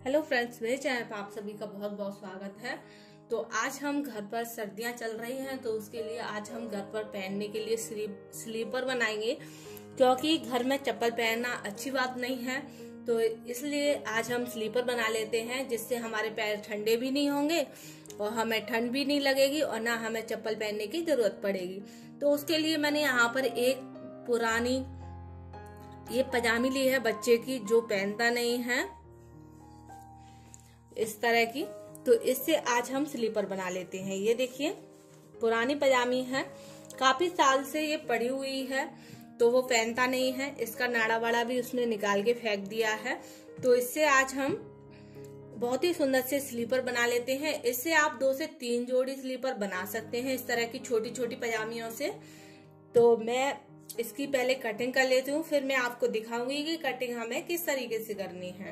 Hello friends, मेरे channel पर आप सभी का बहुत बहुत स्वागत है। तो आज हम घर पर सर्दियां चल रही हैं तो उसके लिए आज हम घर पर पहनने के लिए स्लीपर बनाएंगे, क्योंकि घर में चप्पल पहनना अच्छी बात नहीं है। तो इसलिए आज हम स्लीपर बना लेते हैं, जिससे हमारे पैर ठंडे भी नहीं होंगे और हमें ठंड भी नहीं लगेगी और ना हमें चप्पल पहनने की जरूरत पड़ेगी। तो उसके लिए मैंने यहाँ पर एक पुरानी ये पजामी ली है बच्चे की, जो पहनता नहीं है, इस तरह की। तो इससे आज हम स्लीपर बना लेते हैं। ये देखिए पुरानी पजामी है, काफी साल से ये पड़ी हुई है, तो वो पहनता नहीं है। इसका नाड़ा वाड़ा भी उसने निकाल के फेंक दिया है। तो इससे आज हम बहुत ही सुंदर से स्लीपर बना लेते हैं। इससे आप 2 से 3 जोड़ी स्लीपर बना सकते हैं, इस तरह की छोटी छोटी पजामियों से। तो मैं इसकी पहले कटिंग कर लेती हूँ, फिर मैं आपको दिखाऊंगी कि कटिंग हमें किस तरीके से करनी है।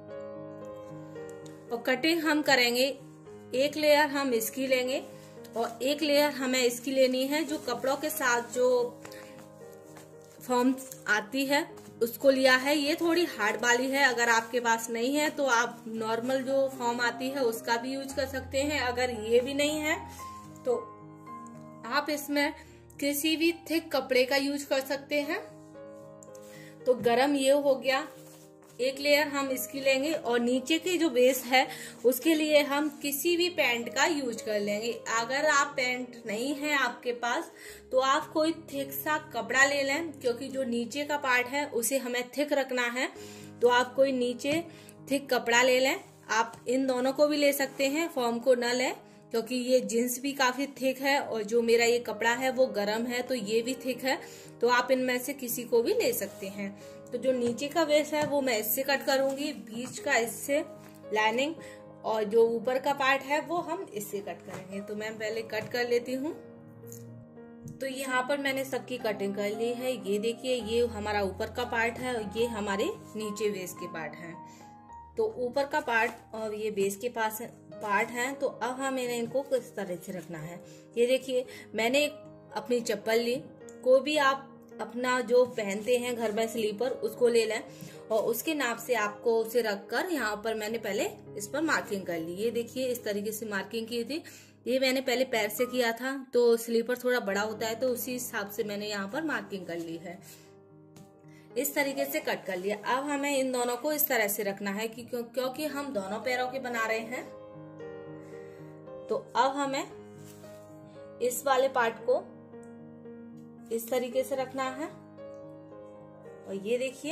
और कटिंग हम करेंगे, एक लेयर हम इसकी लेंगे और एक लेयर हमें इसकी लेनी है जो कपड़ों के साथ जो फॉर्म आती है उसको लिया है। ये थोड़ी हार्ड वाली है, अगर आपके पास नहीं है तो आप नॉर्मल जो फॉर्म आती है उसका भी यूज कर सकते हैं। अगर ये भी नहीं है तो आप इसमें किसी भी थिक कपड़े का यूज कर सकते हैं। तो गरम ये हो गया, एक लेयर हम इसकी लेंगे और नीचे की जो बेस है उसके लिए हम किसी भी पैंट का यूज कर लेंगे। अगर आप पैंट नहीं है आपके पास तो आप कोई थिक सा कपड़ा ले लें, क्योंकि जो नीचे का पार्ट है उसे हमें थिक रखना है। तो आप कोई नीचे थिक कपड़ा ले लें। आप इन दोनों को भी ले सकते हैं, फॉर्म को न लें, क्योंकि ये जींस भी काफी थिक है और जो मेरा ये कपड़ा है वो गरम है, तो ये भी थिक है। तो आप इनमें से किसी को भी ले सकते हैं। तो जो नीचे का बेस है वो मैं इससे कट करूंगी, बीच का इससे लाइनिंग, और जो ऊपर का पार्ट है वो हम इससे कट करेंगे। तो मैं पहले कट कर लेती हूँ। तो यहाँ पर मैंने सबकी कटिंग कर ली है। ये देखिए, ये हमारा ऊपर का पार्ट है और ये हमारे नीचे बेस के पार्ट है। तो ऊपर का पार्ट और ये बेस के पास पार्ट है। तो अब हमें इनको किस तरह से रखना है। ये देखिए, मैंने अपनी चप्पल ली, कोई भी आप अपना जो पहनते हैं घर में स्लीपर उसको ले लें और उसके नाप से आपको उसे रखकर यहाँ पर मैंने पहले इस पर मार्किंग कर ली। ये देखिए, इस तरीके से मार्किंग की थी। ये मैंने पहले पैर से किया था, तो स्लीपर थोड़ा बड़ा होता है, तो उसी हिसाब से मैंने यहाँ पर मार्किंग कर ली है। इस तरीके से कट कर लिया। अब हमें इन दोनों को इस तरह से रखना है कि क्योंकि हम दोनों पैरों के बना रहे हैं। तो अब हमें इस वाले पार्ट को इस तरीके से रखना है और ये देखिए,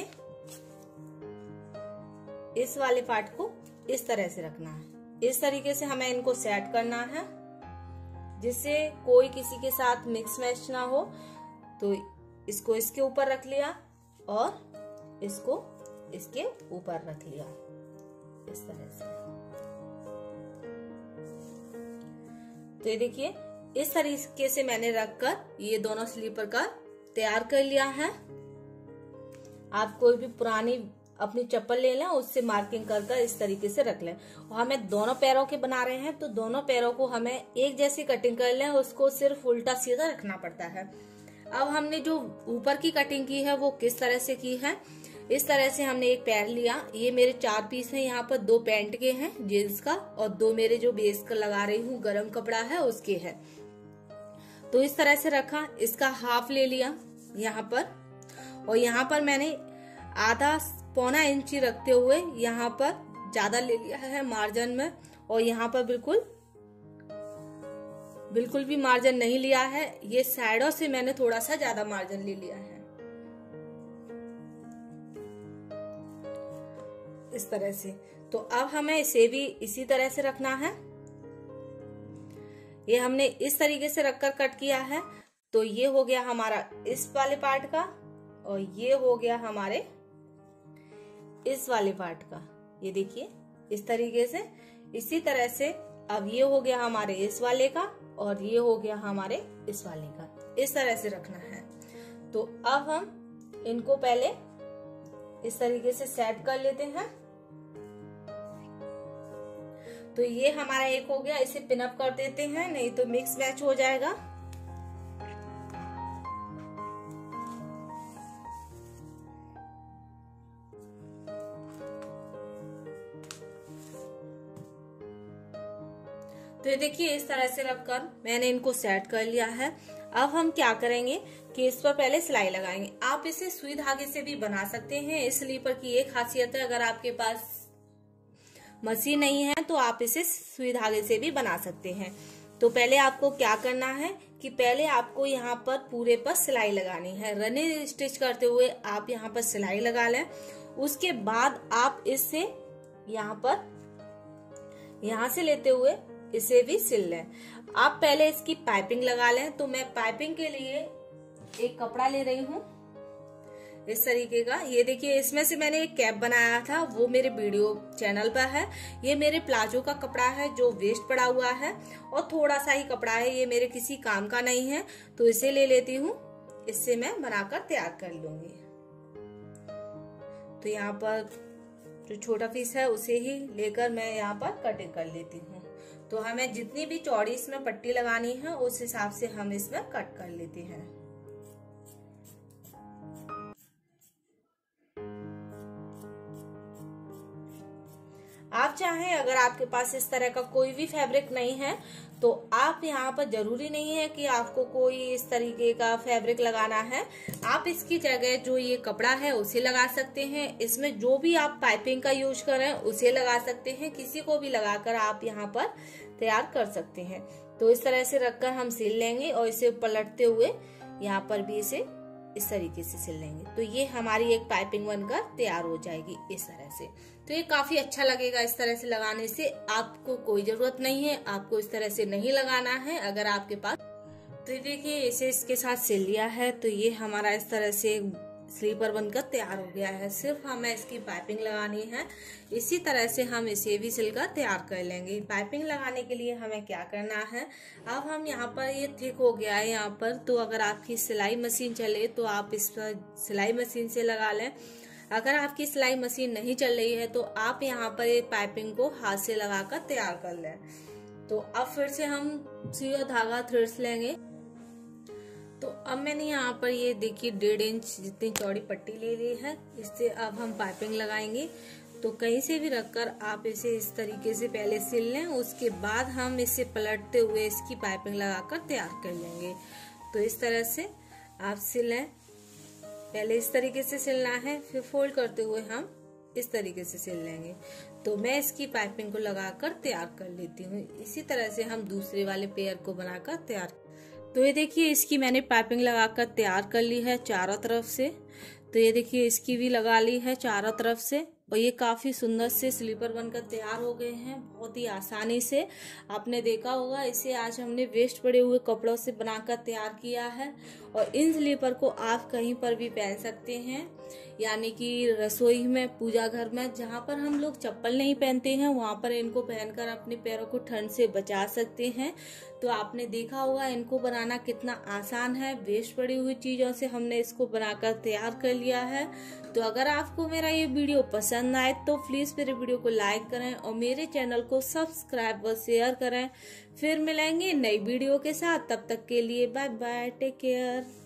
इस वाले पार्ट को इस तरह से रखना है। इस तरीके से हमें इनको सेट करना है, जिससे कोई किसी के साथ मिक्स मैच ना हो। तो इसको इसके ऊपर रख लिया और इसको इसके ऊपर रख लिया, इस तरह से। तो ये देखिए, इस तरीके से मैंने रखकर ये दोनों स्लीपर का तैयार कर लिया है। आप कोई भी पुरानी अपनी चप्पल ले लें, उससे मार्किंग कर इस तरीके से रख लें। और हमें दोनों पैरों के बना रहे हैं, तो दोनों पैरों को हमें एक जैसी कटिंग कर लें, उसको सिर्फ उल्टा सीधा रखना पड़ता है। अब हमने जो ऊपर की कटिंग की है वो किस तरह से की है। इस तरह से हमने एक पैर लिया, ये मेरे 4 पीस हैं, यहाँ पर 2 पैंट के हैं जींस का और 2 मेरे जो बेस का लगा रही हूँ गरम कपड़ा है उसके है। तो इस तरह से रखा, इसका हाफ ले लिया यहाँ पर, और यहाँ पर मैंने आधा पौना इंची रखते हुए यहाँ पर ज्यादा ले लिया है मार्जिन में, और यहाँ पर बिल्कुल भी मार्जिन नहीं लिया है। ये साइडों से मैंने थोड़ा सा ज्यादा मार्जिन ले लिया है, इस तरह से। तो अब हमें इसे भी इसी तरह से रखना है। ये हमने इस तरीके से रखकर कट किया है। तो ये हो गया हमारा इस वाले पार्ट का और ये हो गया हमारे इस वाले पार्ट का। ये देखिए, इस तरीके से। इसी तरह से अब ये हो गया हमारे इस वाले का और ये हो गया हमारे इस वाले का। इस तरह से रखना है। तो अब हम इनको पहले इस तरीके से सेट कर लेते हैं। तो ये हमारा एक हो गया, इसे पिनअप कर देते हैं, नहीं तो मिक्स मैच हो जाएगा। तो ये देखिए इस तरह से रखकर मैंने इनको सेट कर लिया है। अब हम क्या करेंगे कि इस पर पहले सिलाई लगाएंगे। आप इसे सुई धागे से भी बना सकते हैं। इस स्लीपर की एक खासियत है, अगर आपके पास मशीन नहीं है तो आप इसे सुई धागे से भी बना सकते हैं। तो पहले आपको क्या करना है कि पहले आपको यहाँ पर पूरे पर सिलाई लगानी है। रनिंग स्टिच करते हुए आप यहाँ पर सिलाई लगा लें। उसके बाद आप इससे यहाँ से लेते हुए इसे भी सिल लें। आप पहले इसकी पाइपिंग लगा लें। तो मैं पाइपिंग के लिए एक कपड़ा ले रही हूँ इस तरीके का। ये देखिए इसमें से मैंने एक कैप बनाया था, वो मेरे वीडियो चैनल पर है। ये मेरे प्लाजो का कपड़ा है जो वेस्ट पड़ा हुआ है और थोड़ा सा ही कपड़ा है, ये मेरे किसी काम का नहीं है। तो इसे ले लेती हूँ, इससे मैं बनाकर तैयार कर लूंगी। तो यहाँ पर जो छोटा पीस है उसे ही लेकर मैं यहाँ पर कटिंग कर लेती हूँ। तो हमें जितनी भी चौड़ी इसमें पट्टी लगानी है उस हिसाब से हम इसमें कट कर लेते हैं। आप चाहें, अगर आपके पास इस तरह का कोई भी फैब्रिक नहीं है तो आप यहाँ पर जरूरी नहीं है कि आपको कोई इस तरीके का फैब्रिक लगाना है। आप इसकी जगह जो ये कपड़ा है उसे लगा सकते हैं। इसमें जो भी आप पाइपिंग का यूज करें उसे लगा सकते हैं। किसी को भी लगाकर आप यहाँ पर तैयार कर सकते हैं। तो इस तरह से रखकर हम सिल लेंगे और इसे पलटते हुए यहाँ पर भी इसे इस तरीके से सिल लेंगे। तो ये हमारी एक पाइपिंग बनकर तैयार हो जाएगी इस तरह से। तो ये काफी अच्छा लगेगा इस तरह से लगाने से। आपको कोई जरूरत नहीं है, आपको इस तरह से नहीं लगाना है अगर आपके पास। तो ये देखिए इसे इसके साथ सिल लिया है। तो ये हमारा इस तरह से स्लीपर बनकर तैयार हो गया है। सिर्फ हमें इसकी पाइपिंग लगानी है। इसी तरह से हम इसे भी सिलकर तैयार कर लेंगे। पाइपिंग लगाने के लिए हमें क्या करना है, अब हम यहाँ पर ये थिक हो गया है यहाँ पर। तो अगर आपकी सिलाई मशीन चले तो आप इस पर सिलाई मशीन से लगा लें। अगर आपकी सिलाई मशीन नहीं चल रही है तो आप यहाँ पर ये पाइपिंग को हाथ से लगाकर तैयार कर लें। तो अब फिर से हम सुई और धागा थ्रेड्स लेंगे। तो अब मैंने यहाँ पर ये देखिए 1.5 इंच जितनी चौड़ी पट्टी ले ली है। इससे अब हम पाइपिंग लगाएंगे। तो कहीं से भी रखकर आप इसे इस तरीके से पहले सिल लें। उसके बाद हम इसे पलटते हुए इसकी पाइपिंग लगाकर तैयार कर लेंगे। तो इस तरह से आप सिलें। पहले इस तरीके से सिलना है, फिर फोल्ड करते हुए हम इस तरीके से सिल लेंगे। तो मैं इसकी पाइपिंग को लगाकर तैयार कर लेती हूँ। इसी तरह से हम दूसरे वाले पेयर को बनाकर तैयार। तो ये देखिए इसकी मैंने पाइपिंग लगाकर तैयार कर ली है चारों तरफ से। तो ये देखिए इसकी भी लगा ली है चारों तरफ से। और ये काफी सुंदर से स्लीपर बनकर तैयार हो गए हैं बहुत ही आसानी से। आपने देखा होगा इसे आज हमने वेस्ट पड़े हुए कपड़ों से बनाकर तैयार किया है। और इन स्लीपर को आप कहीं पर भी पहन सकते हैं, यानी कि रसोई में, पूजा घर में, जहाँ पर हम लोग चप्पल नहीं पहनते हैं वहां पर इनको पहनकर अपने पैरों को ठंड से बचा सकते हैं। तो आपने देखा होगा इनको बनाना कितना आसान है। वेस्ट पड़ी हुई चीजों से हमने इसको बनाकर तैयार कर लिया है। तो अगर आपको मेरा ये वीडियो पसंद आए तो प्लीज मेरे वीडियो को लाइक करें और मेरे चैनल को सब्सक्राइब और शेयर करें। फिर मिलेंगे नई वीडियो के साथ। तब तक के लिए बाय बाय, टेक केयर।